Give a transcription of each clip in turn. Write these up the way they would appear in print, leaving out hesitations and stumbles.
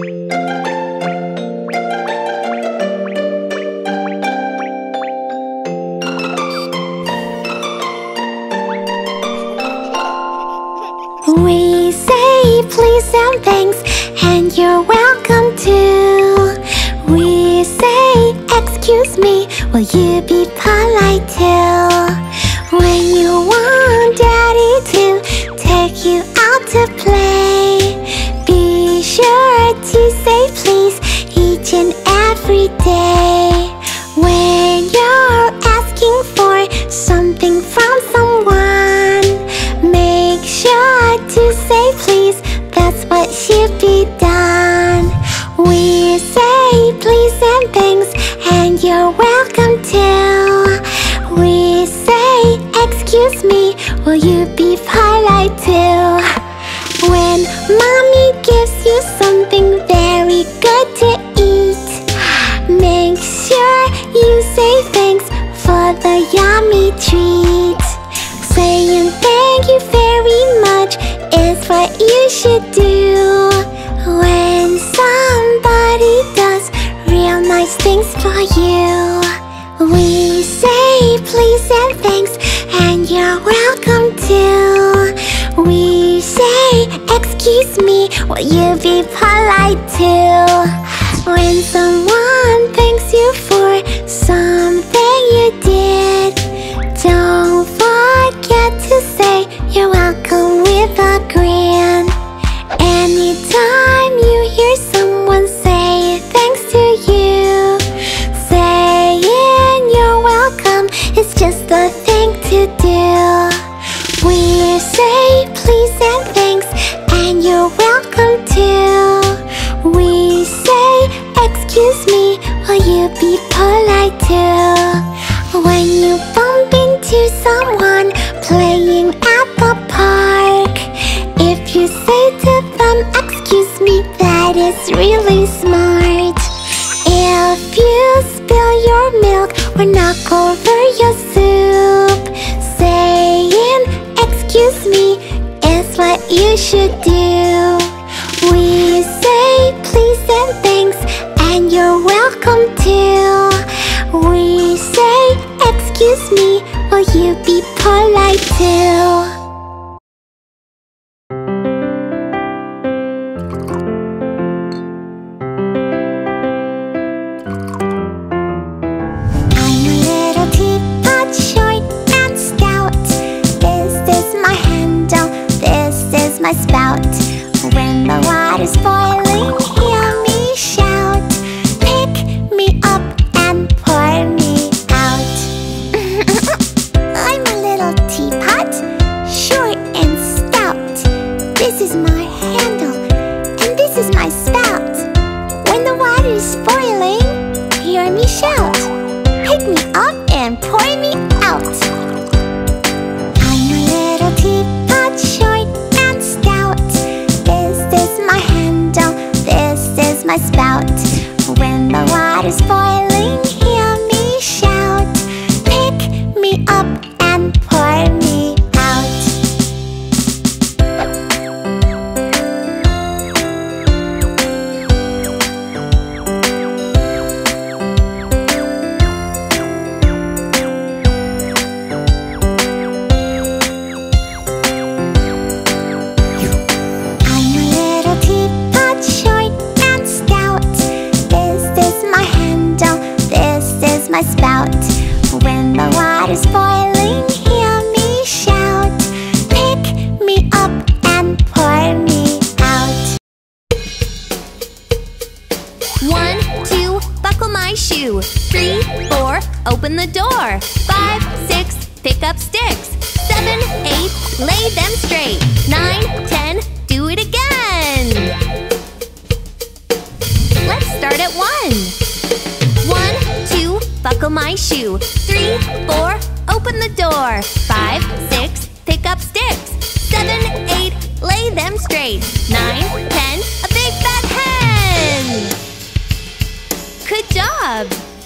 We say please and thanks, and you're welcome too. We say excuse me, will you be polite too? When you want daddy to take you out to play, be sure to say please each and every day. When you're asking for something from someone, make sure to say please, that's what should be done. We say please and thanks, and you're welcome too. We say excuse me, will you be polite too? When mommy gives you something very good to eat, make sure you say thanks for the yummy treat. Saying thank you very much is what you should do when somebody does real nice things for you. We say please and thanks, and you're welcome too. We say excuse me, will you be polite too? When someone thanks you for something you did, don't forget to say you're welcome with a grin. Anytime you hear someone say thanks to you, saying you're welcome is just the thing to do. We say please and thanks, and you're welcome too. We say excuse me, will you be polite too? When you bump into someone playing at the park, if you say to them excuse me, that is really smart. If you spill your milk or knock over your soup, saying excuse me is what you should do. We say please and thanks, and you're welcome too. We say excuse me, will you be polite too? I'm a little teapot, short and stout. This is my handle, this is my spout. When the water's boiling, hear me shout. Pick me up and pour me out. I'm a little teapot, short and stout. This is my handle, and this is my spout. When the water's boiling, hear me shout. Pick me up and pour me out. I'm a little teapot, short and stout. This is my handle, this is my spout. When the water's boiling, hear me shout. Pick me up and pour me out. I'm a little teapot, short and stout. This is my handle, this is my spout. When the water's boiling, hear me shout. Pick me up and pour me out. 1, 2, buckle my shoe. 3, 4, open the door. 5, 6, pick up sticks. 7, 8, lay them straight. 9, 10, do it again. Let's start at 1. 1, 2, buckle my shoe. 3, 4, open the door. 5, 6, pick up sticks. 7, 8, lay them straight. 9, 10, a big fat hen. Good job!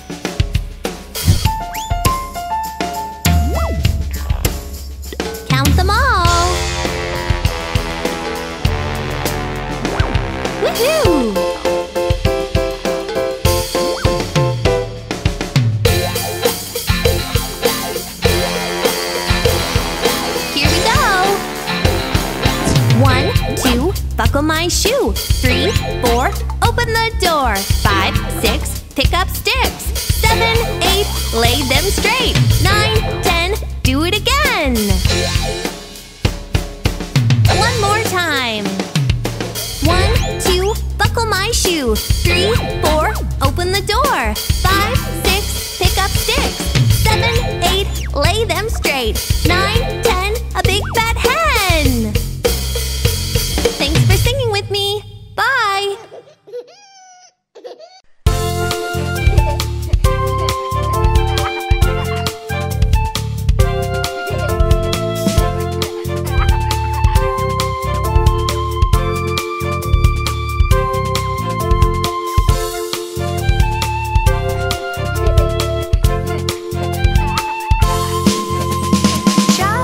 Count them all. Woohoo! 4, open the door. 5, 6, pick up sticks. 7, 8, lay them straight. 9, 10, do it again. One more time. 1, 2, buckle my shoe. 3, 4, open the door. 5, 6, pick up sticks. 7, 8, lay them straight. 9, 10, a big fat hen. Thanks for singing with me. Bye. Shop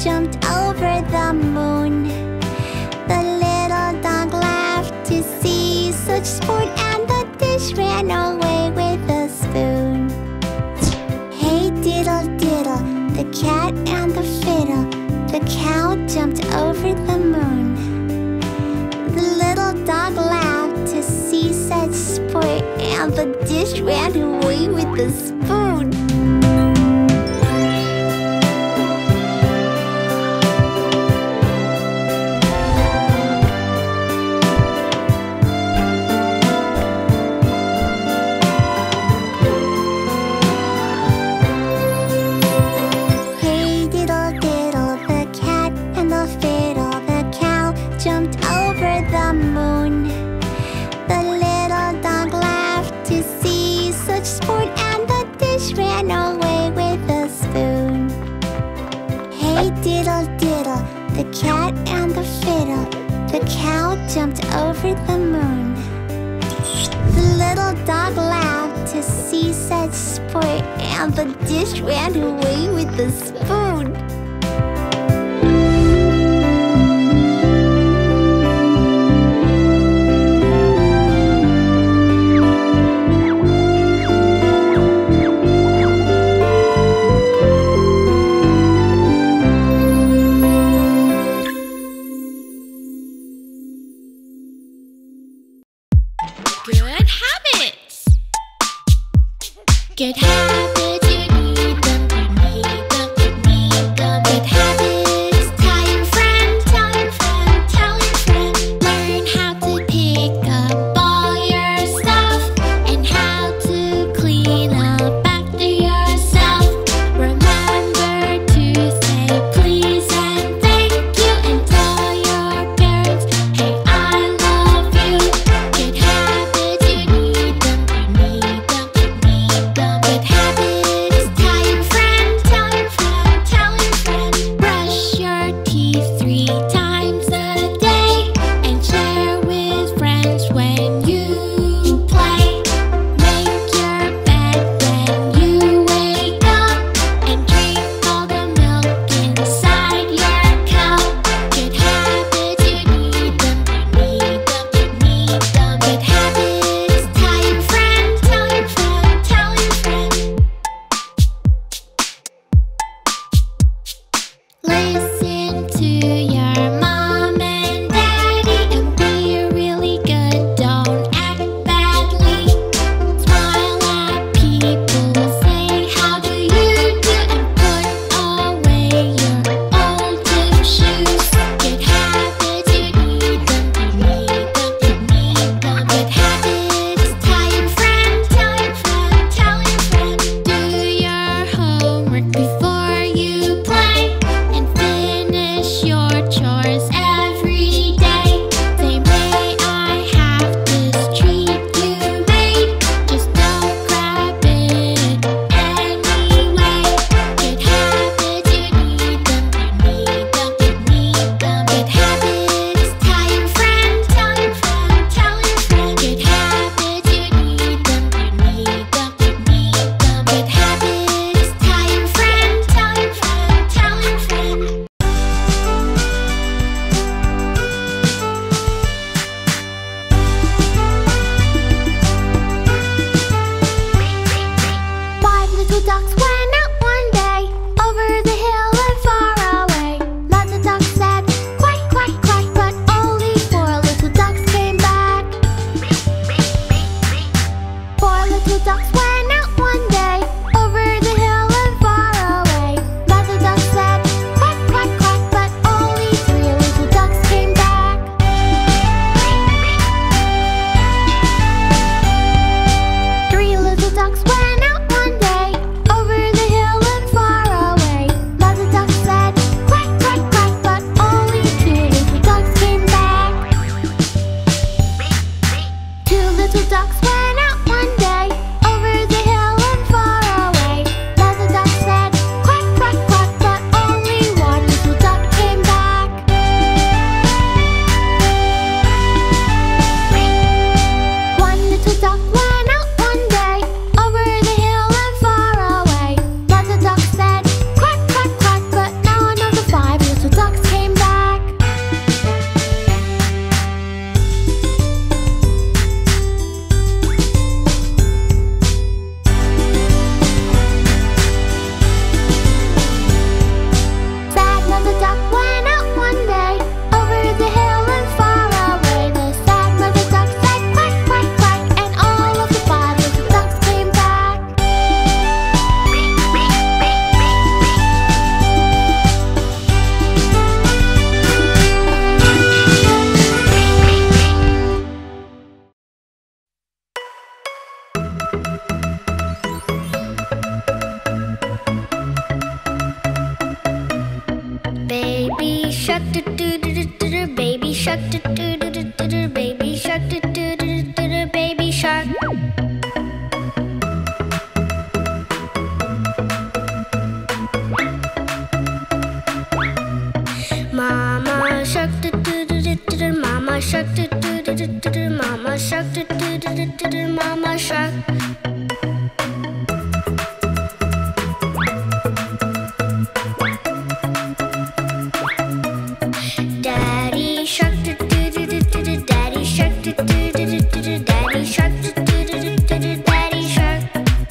jumped over the moon. The little dog laughed to see such sport, and the dish ran away with a spoon. Hey diddle diddle, the cat and the fiddle, the cow jumped over the moon. The little dog laughed to see such sport, and the dish ran away with the spoon. Diddle diddle, the cat and the fiddle, the cow jumped over the moon. The little dog laughed to see such sport, and the dish ran away with the spoon. Good habits. Good habits, you need them, you need them, you need them. Good habits, tell your friend, tell your friend, tell your friend. Learn how to pick up all your stuff and how to clean up after yourself. Remember to say please and thank you, and tell your parents, hey, I love you. Good habits, you need them, you need them, you need them. Good habits, tell your friend, tell your friend, tell your friend. Brush your teeth 3 times a day and share with friends when you play. Make your bed when you wake up and drink all the milk inside your cup. Good habits, you need them, you need them, you need them. Good habits, tell your friend, tell your friend, tell your friend. Listen to your mom and daddy and be really good, don't act badly. Smile at people, say how do you do, and put away your old gym shoes. Good habits, you need them, you need them, you need them. Good habits, tell your friend, tell your friend, tell your friend. Do your homework before you play and finish your Baby shark do do do do do. Baby shark do do do do do. Baby shark do do do do do. Baby shark. Mama shark do do do do do. Mama shark do do do do do. Mama shark do do do do do. Mama shark. Daddy shark do do do do do. Daddy shark do do do do do. Daddy shark do do do do do. Daddy shark.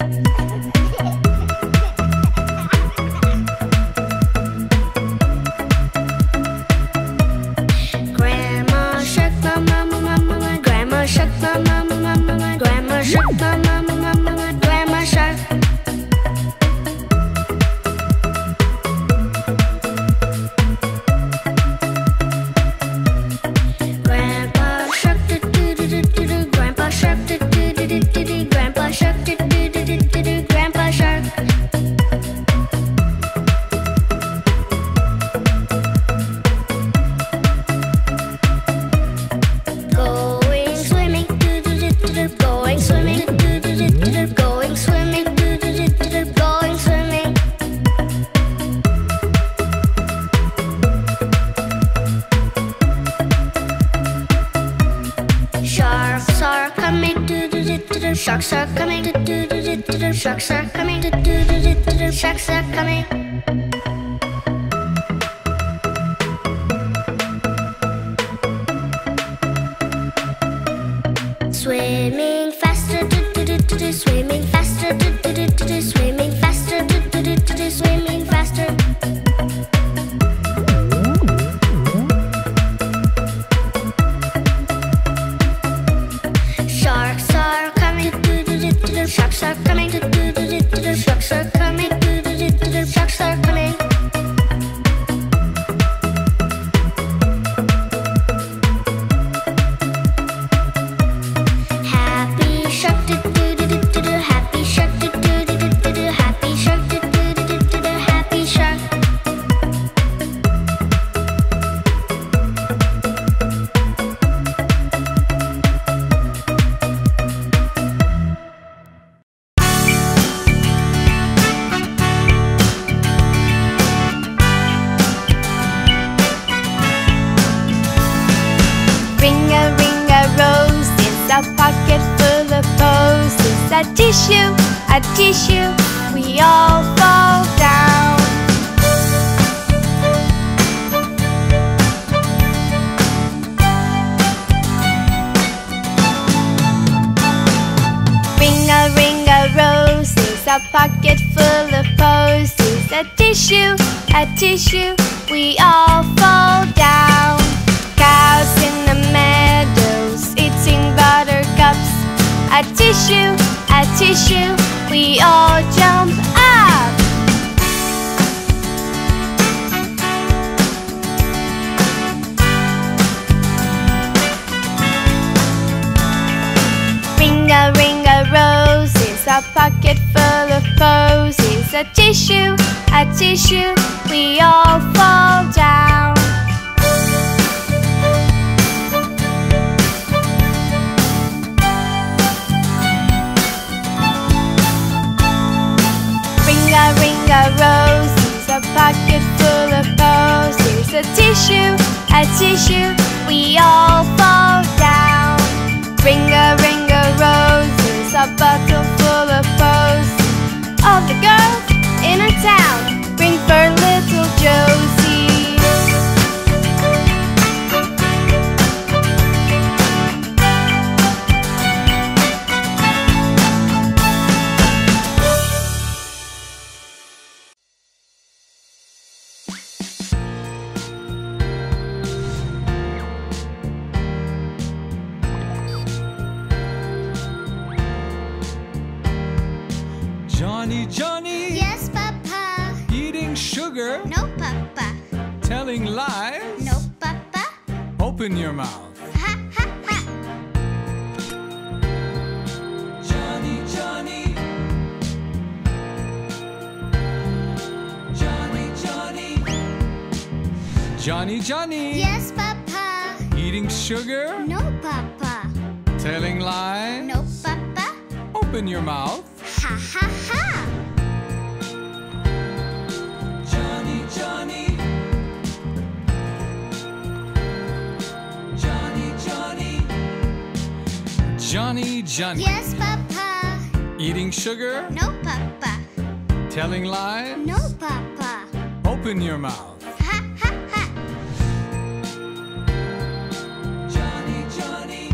Grandma shark, mama, mama, mama. Grandma shark, mama, mama, mama. Grandma shark, mama, mama, mama. Grandma shark. Grandpa shark do do do do do do. Grandpa shark do do do do do do. Grandpa shark do do do do do do. Grandpa shark. Going swimming do do do do do. Going swimming do do do do do. Going swimming do do do do do. Going swimming. Sharks are coming do do do do do. Sharks are coming do do do do do. Sharks are coming do do do do do. Sharks are coming. Swimming faster do do do do do. Swimming faster do do do do do. Swimming faster do do do do do. Swimming faster. Sharks are coming do do do do do. Sharks are coming do do do do do. Sharks are coming do do do do do. Sharks are coming. Happy shark do do do do do do. Happy shark do do do do do do. Happy shark do do do do do do. Happy shark. Ring a rose, it's a pocket full of posies. A tissue, we all fall down. Ring a rose, it's a pocket full of posies. A tissue, we all fall down. Cows in the meadows eating buttercups. A tissue, we all jump up. Ring a rose, it's a pocket full of posies. A tissue, we all fall down. Ring a rose, it's a pocket full of posies. A tissue, we all fall down. Ring a rose, it's a bottle full of posies. All the girls in our town ring for little Josie. Johnny, Yes, Papa. eating sugar, No, Papa. telling lies. No, Papa. Open your mouth. Ha, ha, ha. Johnny, Johnny, Johnny. Yes, Papa. Eating sugar? No, Papa. Telling lies? No, Papa. Open your mouth. Ha ha ha. Johnny, Johnny. Johnny, Johnny. Johnny, Johnny. Yes, Papa. Eating sugar? No, Papa. Telling lies? No, Papa. Open your mouth. Ha ha ha. Johnny, Johnny.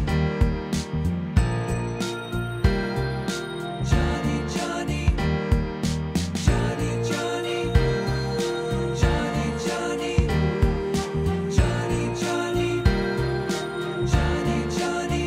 Johnny, Johnny. Johnny, Johnny. Johnny, Johnny. Johnny, Johnny. Johnny, Johnny.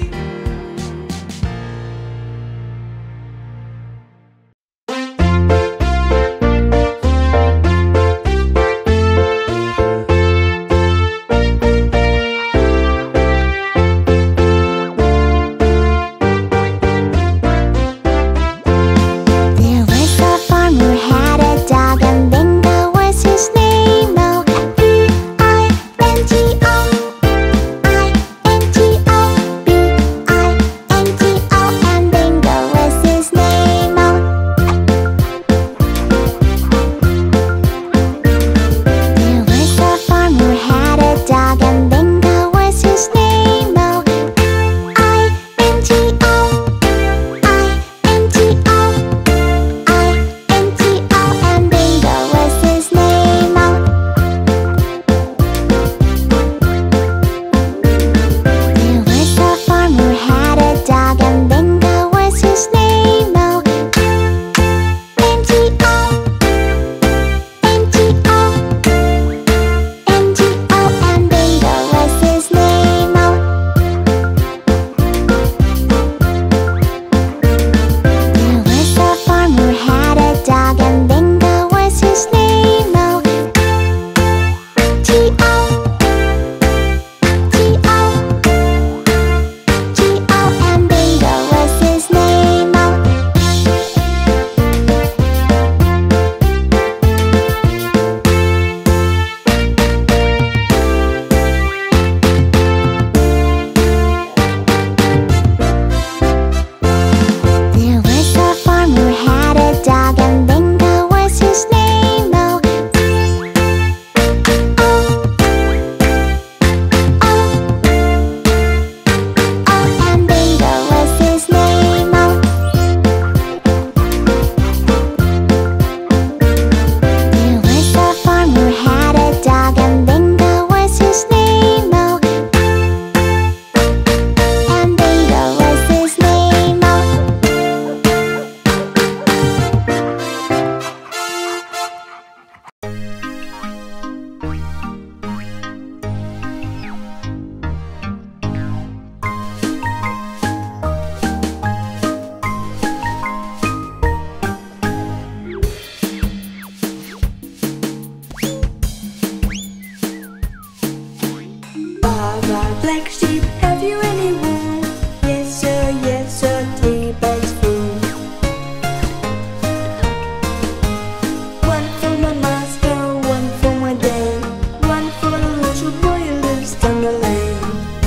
There was a farmer who had a dog, and Bingo was his name. Oh, B-I-N-G-O, I-N-G-O, B-I-N-G-O, and Bingo was his name. Oh, there was a farmer who had a dog, and Bingo was his name. Oh, I-N-G-O, I-N-G-O, I-N-G-O, and Bingo was his name. Oh, there was a farmer who had a dog, and Bingo was his name. Oh, N-G-O, N-G-O, N-G-O, and Bingo was his name. Oh, there was a farmer who had a dog, and Bingo was his name. Oh, G-O, G-O, G-O, and Bingo was his name. Oh, there was a farmer who had a dog, and Bingo was his name. Oh, oh, oh, and Bingo was his name. Oh, there was a farmer who had a dog, and Bingo was his name. Oh, and Bingo was his name. Oh, Baba, black sheep, have you any wool? Yes sir, 3 bags full. One for my master, one for my dame, one for the little boy who lives down the lane.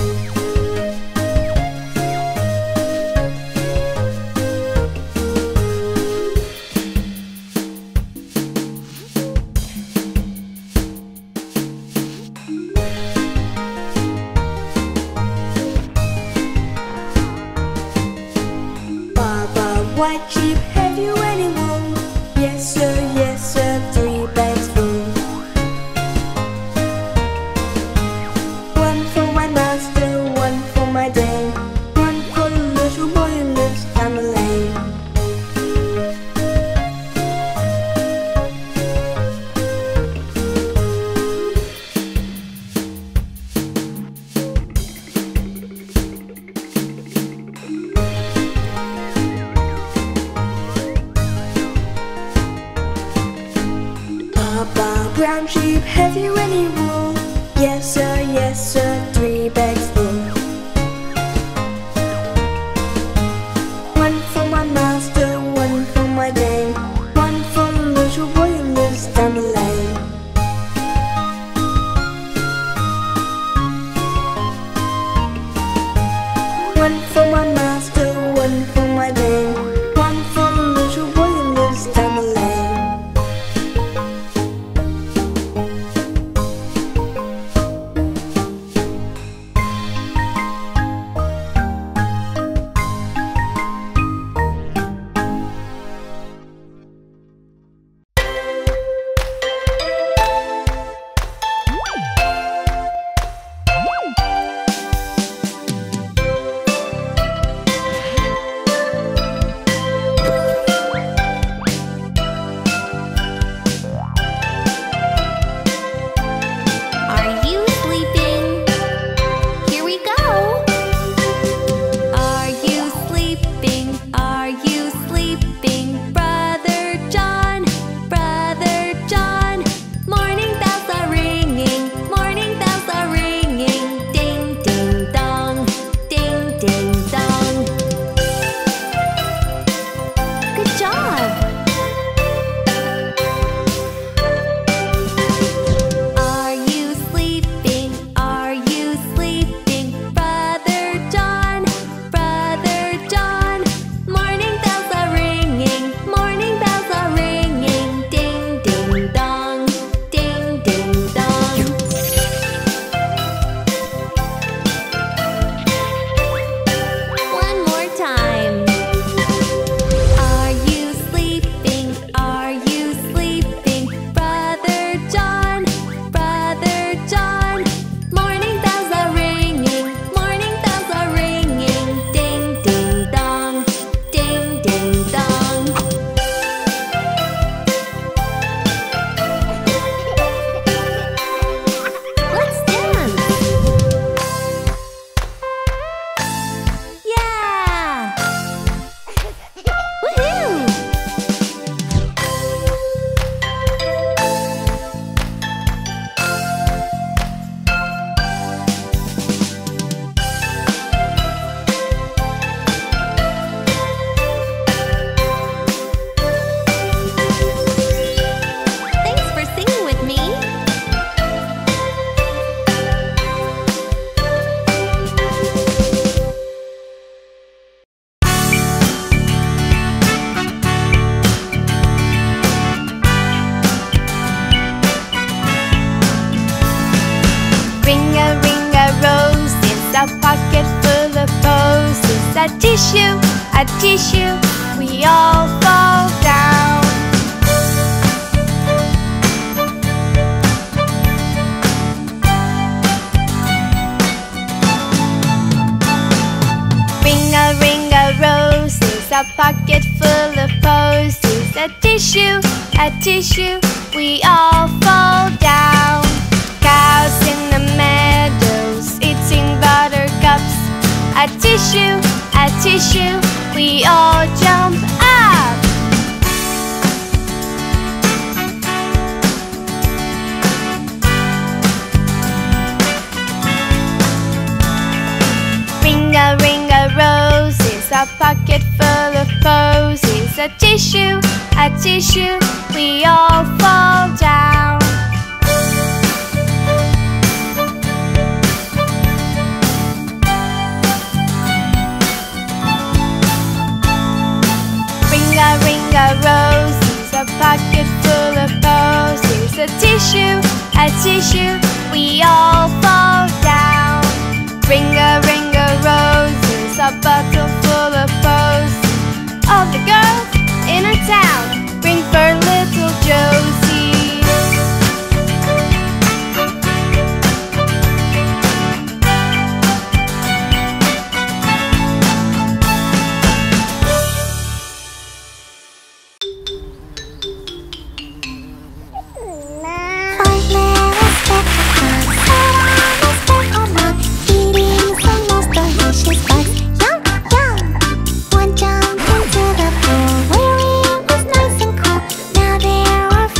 Baba, white sheep, have you any wool? Yes sir, 3 bags full. One for my master, one for my dame, one for the little boy who lives down the lane. Baba, brown sheep, have you any wool? Yes sir, 3 bags full. One for my master, one for my dame, one for the little boy who lives down the lane. for my master, one for my dame, one for the little boy who lives down the lane. Are you sleeping? Here we go. Are you sleeping? Are you sleeping? Brother John, Brother John. Morning bells are ringing, morning bells are ringing. Ding, ding, dong, ding, ding, dong. Good job. Are you sleeping? Are you sleeping? Brother John, Brother John. Morning bells are ringing, morning bells are ringing. Ding, ding, dong, ding, ding, dong. One more time. Are you sleeping? Are you sleeping? Brother John, Brother John. Morning bells are ringing, morning bells are ringing. Ding, ding, dong, ding, ding, dong. Let's dance. Yeah! Woohoo! Thanks for singing with me. Ring a rose, it's a pocket full of posies. A tissue, we all fall down. Ring a rose, it's a pocket full of posies. A tissue, we all fall down. Cows in the meadows eating buttercups. A tissue, we all jump up. Ring a rose, is a pocket full of posies. A tissue, we all fall down. Ring a rose, is a pocket full of posies. A tissue, we all fall down. Ring a rose, is a bottle full of posies. All the girls in our town ring for little Josie. One jumped into the pool where it was nice and cool. Now there are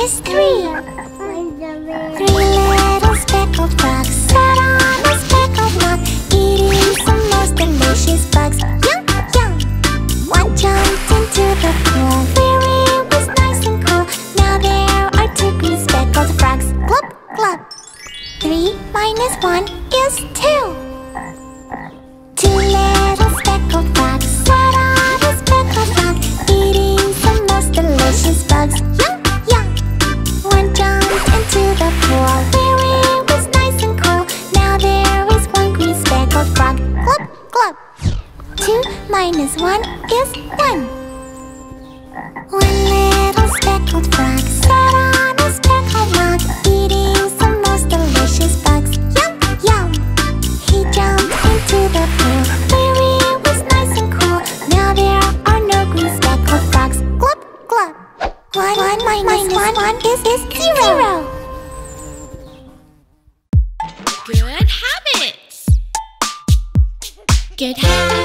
is 3. 3 little speckled frogs sat on a speckled log, eating some most delicious bugs. Yum, yum! One jumped into the pool where it was nice and cool. Now there are 2 green speckled frogs. Glub, glub! 3 minus 1 is 2. 2 little speckled frogs sat on a speckled log, eating some most delicious bugs. Yum, yum! One jumped into the pool where it was nice and cool. Now there is 1 green speckled frog. Glub, glub! 2 minus 1 is 1. 1 little speckled frog sat on a speckled log, eating some most delicious bugs. Yum, yum! He jumped into the pool where it was nice and cool. Now there are no green speckled frogs. Glub, glub! 1 minus 1 is 0. Good habits. Good habits.